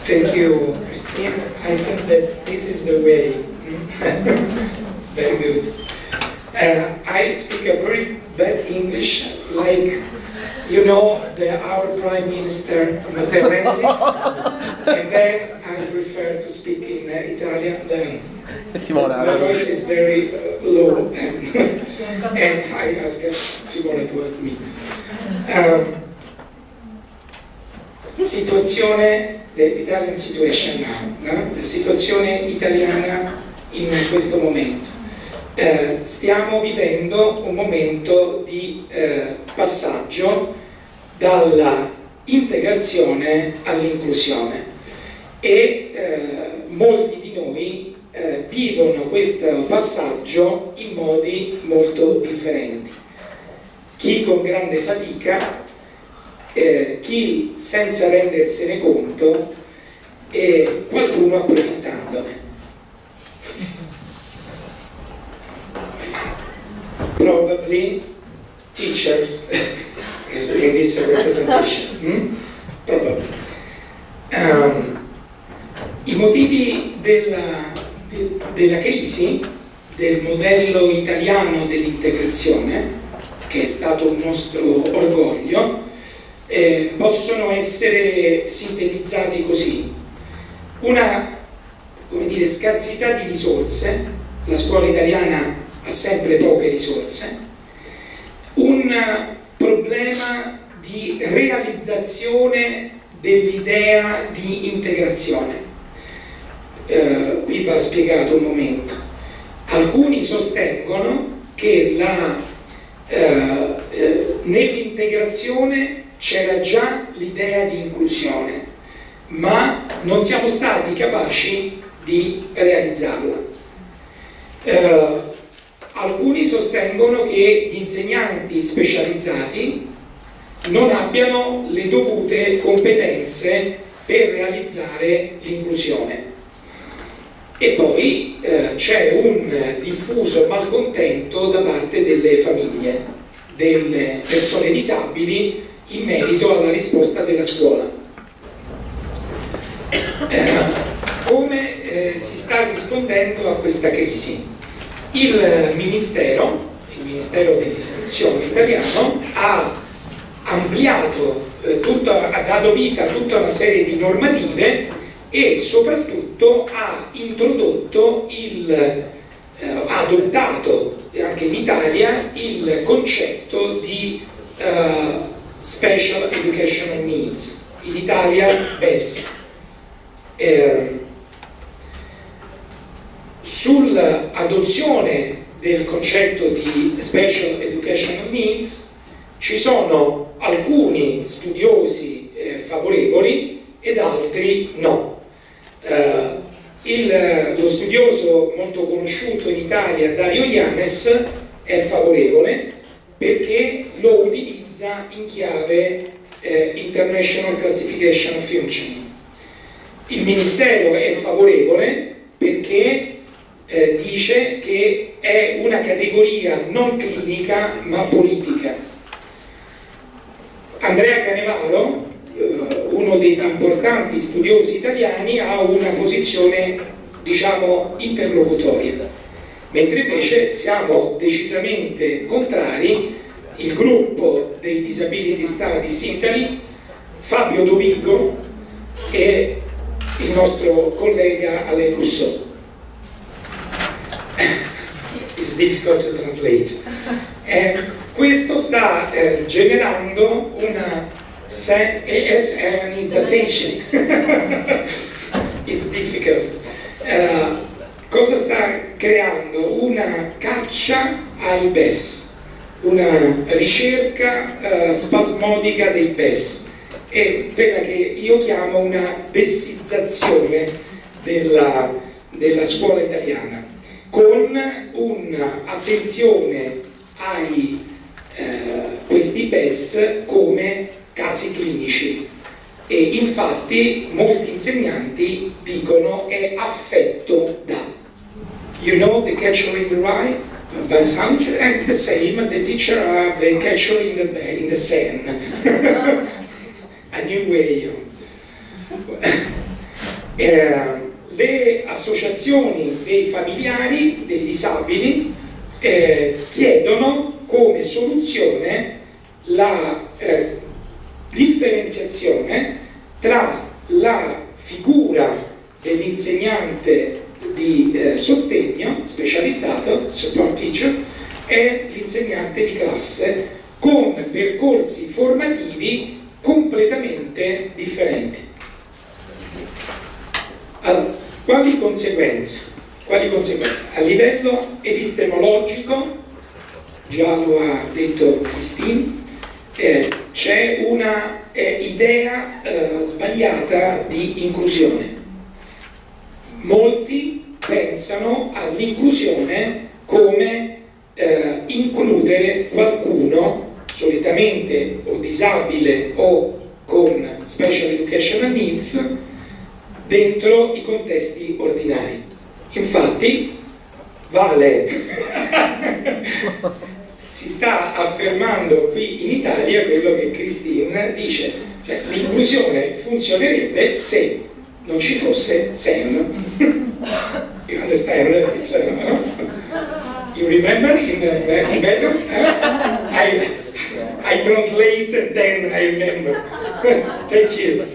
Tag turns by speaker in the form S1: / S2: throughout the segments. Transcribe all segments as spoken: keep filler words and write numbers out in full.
S1: Thank you, Christine. I think that this is the way. Very good. Uh, I speak a very bad English, like, you know, the, our Prime Minister Matteo Renzi, and then I prefer to speak in uh, Italian. Then my voice is very uh, low, and, and I ask Simone to help me. Um, situazione, the Italian situation now, no? La situazione italiana in questo momento. Eh, stiamo vivendo un momento di eh, passaggio dalla integrazione all'inclusione e eh, molti di noi eh, vivono questo passaggio in modi molto differenti. Chi con grande fatica, eh, chi senza rendersene conto e qualcuno approfittandone. Probably teachers in this representation. Hmm? Probably. Um, I motivi della, de, della crisi del modello italiano dell'integrazione, che è stato un nostro orgoglio, eh, possono essere sintetizzati così: una, come dire, scarsità di risorse. La scuola italiana ha sempre poche risorse, un problema di realizzazione dell'idea di integrazione. Eh, qui va spiegato un momento. Alcuni sostengono che la, eh, eh, nell'integrazione c'era già l'idea di inclusione, ma non siamo stati capaci di realizzarla. Eh, Alcuni sostengono che gli insegnanti specializzati non abbiano le dovute competenze per realizzare l'inclusione. E poi eh, c'è un diffuso malcontento da parte delle famiglie, delle persone disabili in merito alla risposta della scuola. Eh, come eh, si sta rispondendo a questa crisi? Il Ministero, il Ministero dell'Istruzione italiano ha ampliato, eh, tutta, ha dato vita a tutta una serie di normative e soprattutto ha introdotto, il, eh, ha adottato anche in Italia il concetto di uh, Special Educational Needs, in Italia B E S. Eh, Sull'adozione del concetto di Special Educational Needs ci sono alcuni studiosi eh, favorevoli ed altri no. Eh, il, lo studioso molto conosciuto in Italia, Dario Yanes, è favorevole perché lo utilizza in chiave eh, International Classification of Functioning. Il Ministero è favorevole perché Eh, dice che è una categoria non clinica ma politica. Andrea Canevaro, eh, uno dei più importanti studiosi italiani, ha una posizione, diciamo, interlocutoria, mentre invece siamo decisamente contrari. Il gruppo dei Disability Studies Italy, Fabio Dovigo e il nostro collega Alain Rousseau. It's difficult to translate. Eh, questo sta eh, generando una Essenizzation. It's difficult. Uh, cosa sta creando? Una caccia ai B E S, una ricerca uh, spasmodica dei B E S e quella che io chiamo una bessizzazione della, della scuola italiana, con un'attenzione ai eh, questi B E S come casi clinici, e infatti molti insegnanti dicono è affetto da, you know, the catcher in the rye by Sanchez, and the same the teacher are the catcher in the, in the sand. A new way. Eh, le associazioni dei familiari dei disabili eh, chiedono come soluzione la eh, differenziazione tra la figura dell'insegnante di eh, sostegno specializzato, support teacher, e l'insegnante di classe, con percorsi formativi completamente differenti. Allora, quali conseguenze? Quali conseguenze? A livello epistemologico, già lo ha detto Christine, eh, c'è una eh, idea eh, sbagliata di inclusione. Molti pensano all'inclusione come eh, includere qualcuno, solitamente o disabile o con special educational needs, dentro i contesti ordinari. Infatti, vale, si sta affermando qui in Italia quello che Christine dice, cioè l'inclusione funzionerebbe se non ci fosse Sam. You understand? It's, uh, no? You remember in uh, in Belgium? Uh, I, I translate and then I remember. Thank you.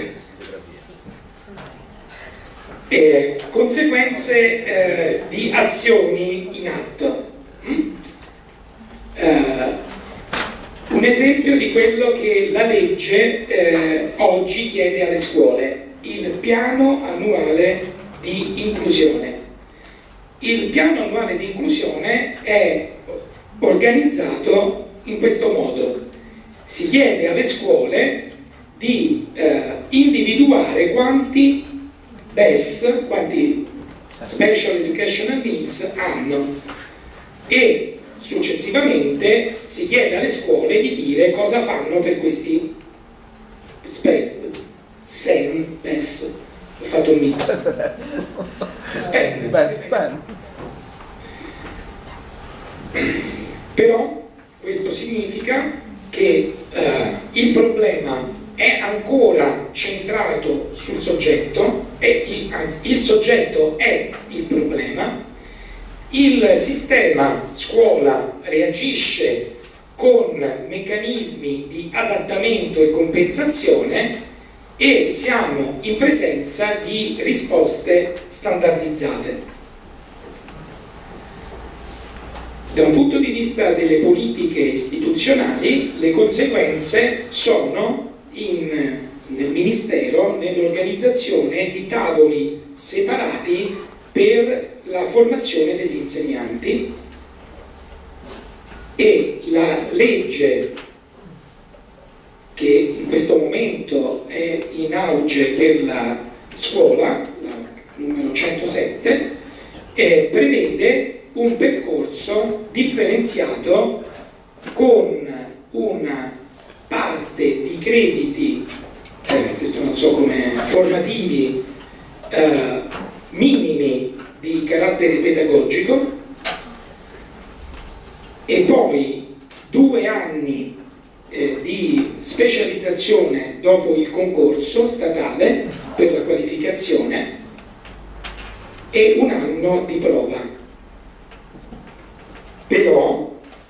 S1: Eh, conseguenze eh, di azioni in atto. Mm? Eh, un esempio di quello che la legge eh, oggi chiede alle scuole: il piano annuale di inclusione. Il piano annuale di inclusione è organizzato in questo modo: si chiede alle scuole di eh, individuare quanti B E S, quanti Special Educational Needs hanno, e successivamente si chiede alle scuole di dire cosa fanno per questi SEN, B E S, ho fatto un mix. SPEN. Però questo significa che eh, il problema è ancora centrato sul soggetto, e il, anzi, il soggetto è il problema, il sistema scuola reagisce con meccanismi di adattamento e compensazione, e siamo in presenza di risposte standardizzate. Da un punto di vista delle politiche istituzionali, le conseguenze sono in, nel Ministero, nell'organizzazione di tavoli separati per la formazione degli insegnanti, e la legge che in questo momento è in auge per la scuola, la numero centosette, eh, prevede un percorso differenziato con una parte di crediti, eh, questo non so come, formativi eh, minimi di carattere pedagogico, e poi due anni eh, di specializzazione dopo il concorso statale per la qualificazione e un anno di prova. Però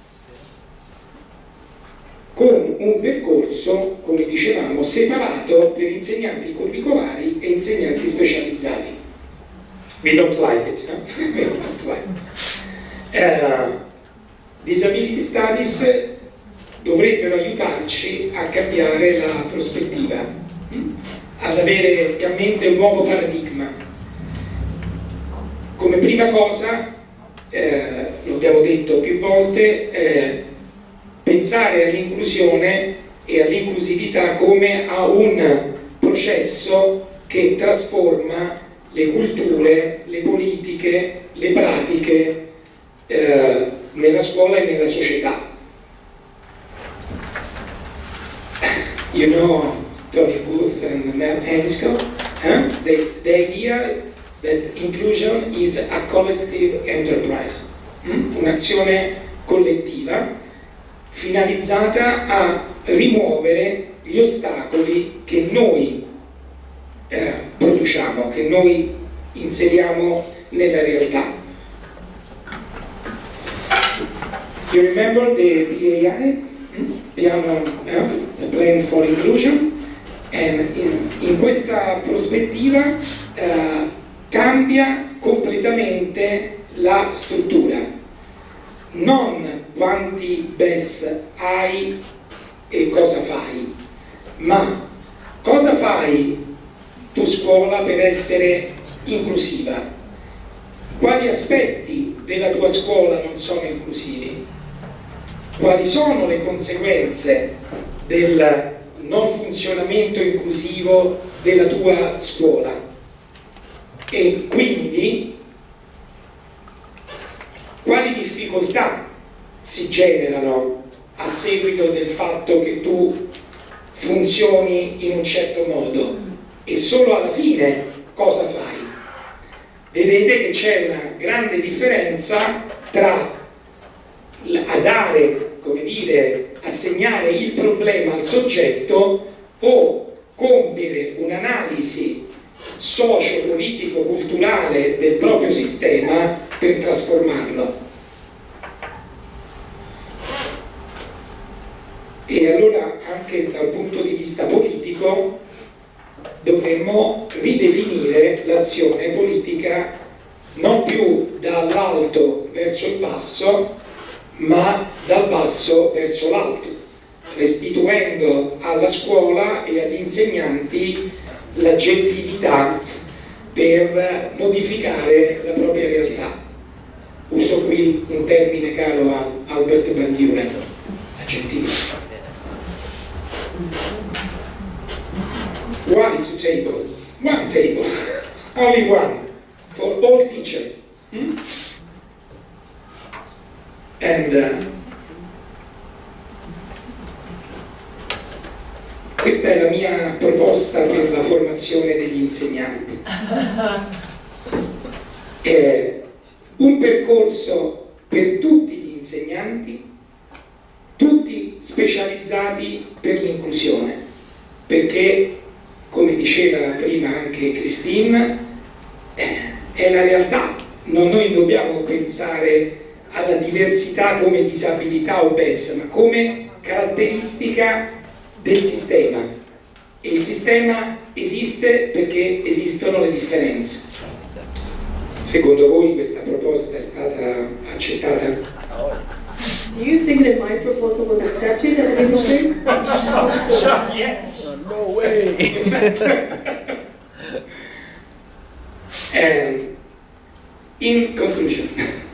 S1: con un percorso, come dicevamo, separato per insegnanti curricolari e insegnanti specializzati. We don't like it, no? We don't like it. Uh, Disability Studies dovrebbero aiutarci a cambiare la prospettiva, ad avere a mente un nuovo paradigma. Come prima cosa, eh, lo abbiamo detto più volte, eh, pensare all'inclusione e all'inclusività come a un processo che trasforma le culture, le politiche, le pratiche eh, nella scuola e nella società. You know Tony Booth and Mel Hennisko, huh? the, the idea that inclusion is a collective enterprise, hmm? Un'azione collettiva finalizzata a rimuovere gli ostacoli che noi eh, produciamo introduciamo, che noi inseriamo nella realtà. You remember the P A I, Piano, uh, the Plan for Inclusion? And in, in questa prospettiva uh, cambia completamente la struttura, non quanti B E S hai e cosa fai, ma cosa fai tu scuola per essere inclusiva, quali aspetti della tua scuola non sono inclusivi, quali sono le conseguenze del non funzionamento inclusivo della tua scuola, e quindi quali difficoltà si generano a seguito del fatto che tu funzioni in un certo modo, e solo alla fine cosa fai. Vedete che c'è una grande differenza tra a dare, come dire, assegnare il problema al soggetto o compiere un'analisi socio-politico-culturale del proprio sistema per trasformarlo. E allora anche dal punto di vista politico dovremmo ridefinire l'azione politica non più dall'alto verso il basso, ma dal basso verso l'alto, restituendo alla scuola e agli insegnanti l'aggettività per modificare la propria realtà. Uso qui un termine caro a Albert Bandura, aggettività. Why to table? One table, only one, for all teachers. Hmm? And uh, questa è la mia proposta per la formazione degli insegnanti. È un percorso per tutti gli insegnanti, tutti specializzati per l'inclusione, perché, come diceva prima anche Christine, è la realtà. Non noi dobbiamo pensare alla diversità come disabilità o B E S, ma come caratteristica del sistema, e il sistema esiste perché esistono le differenze. Secondo voi questa proposta è stata accettata?
S2: Do you think that my proposal was accepted at the ministry?
S1: Yes.
S3: No way.
S1: And in conclusion,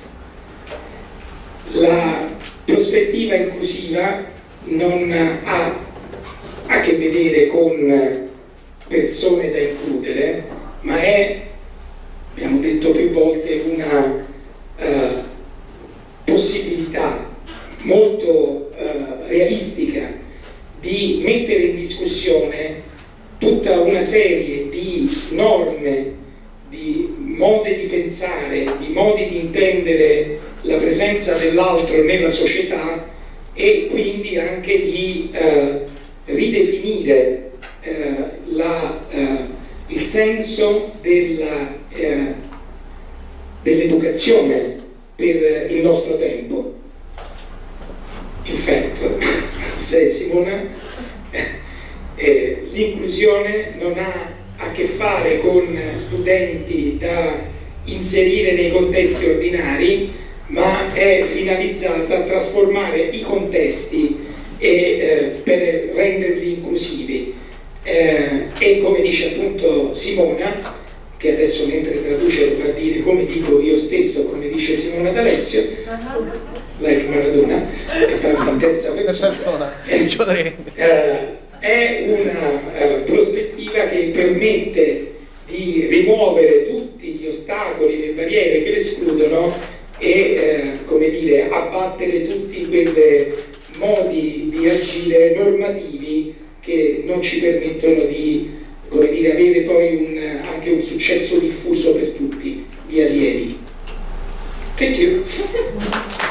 S1: la prospettiva inclusiva non ha a che vedere con persone da includere, ma è, abbiamo detto più volte, una uh, possibilità molto uh, realistica di mettere in discussione tutta una serie di norme, di modi di pensare, di modi di intendere la presenza dell'altro nella società, e quindi anche di uh, ridefinire uh, la, uh, il senso della, uh, dell'educazione per il nostro tempo. In fact, se Simona, eh, l'inclusione non ha a che fare con studenti da inserire nei contesti ordinari, ma è finalizzata a trasformare i contesti e, eh, per renderli inclusivi. Eh, e come dice appunto Simona, che adesso mentre traduce dovrà dire come dico io stesso, come dice Simona D'Alessio, like Maradona, e farlo in terza persona, eh, eh, è una eh, prospettiva che permette di rimuovere tutti gli ostacoli, le barriere che l'escludono, e eh, come dire, abbattere tutti quei modi di agire normativi che non ci permettono di, come dire, avere poi un, anche un successo diffuso per tutti gli allievi. Thank you.